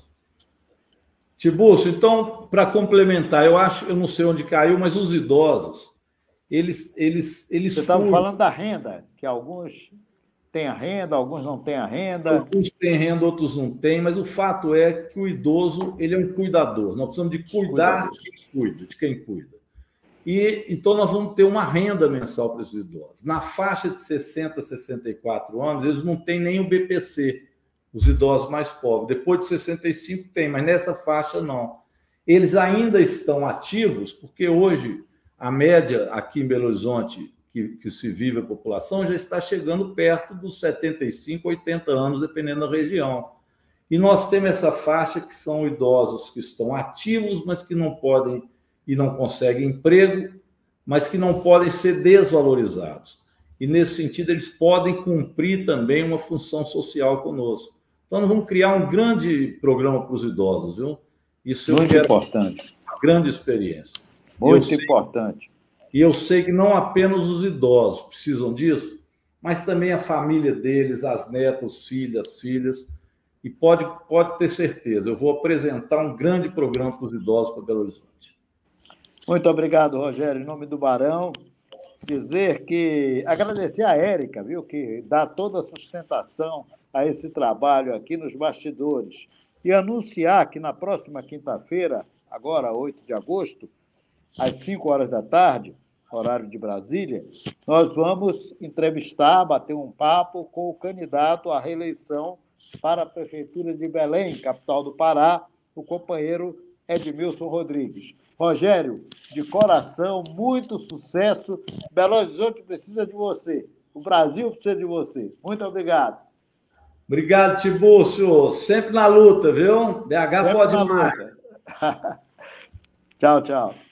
Tiburcio, então, para complementar, eu acho, eu não sei onde caiu, mas os idosos, eles... eles, eles Você estava falando da renda, que alguns têm a renda, alguns não têm a renda. Alguns têm renda, outros não têm, mas o fato é que o idoso, ele é um cuidador. Nós precisamos de cuidar de quem cuida, de quem cuida. E, então, nós vamos ter uma renda mensal para esses idosos. Na faixa de sessenta a sessenta e quatro anos, eles não têm nem o B P C, os idosos mais pobres. Depois de sessenta e cinco tem, mas nessa faixa não. Eles ainda estão ativos, porque hoje a média aqui em Belo Horizonte, que, que se vive a população, já está chegando perto dos setenta e cinco, oitenta anos, dependendo da região. E nós temos essa faixa que são idosos que estão ativos, mas que não podem e não conseguem emprego, mas que não podem ser desvalorizados. E, nesse sentido, eles podem cumprir também uma função social conosco. Então, nós vamos criar um grande programa para os idosos, viu? Isso muito importante. Uma grande experiência. Muito importante. E eu sei que não apenas os idosos precisam disso, mas também a família deles, as netas, os filhos, as filhas. E pode, pode ter certeza, eu vou apresentar um grande programa para os idosos para Belo Horizonte. Muito obrigado, Rogério. Em nome do Barão, dizer que... Agradecer a Érica, viu, que dá toda a sustentação a esse trabalho aqui nos bastidores. E anunciar que na próxima quinta-feira, agora, oito de agosto, às cinco horas da tarde, horário de Brasília, nós vamos entrevistar, bater um papo com o candidato à reeleição para a Prefeitura de Belém, capital do Pará, o companheiro Edmilson Rodrigues. Rogério, de coração, muito sucesso. Belo Horizonte precisa de você. O Brasil precisa de você. Muito obrigado. Obrigado, Tiburcio. Sempre na luta, viu? B H Sempre pode na mais. luta. Tchau, tchau.